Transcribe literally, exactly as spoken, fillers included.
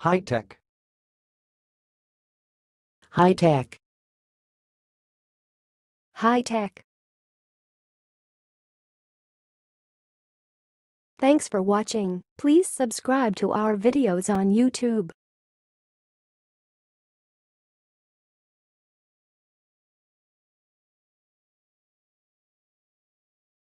High-tech. High-tech. High-tech. Thanks for watching. Please subscribe to our videos on YouTube.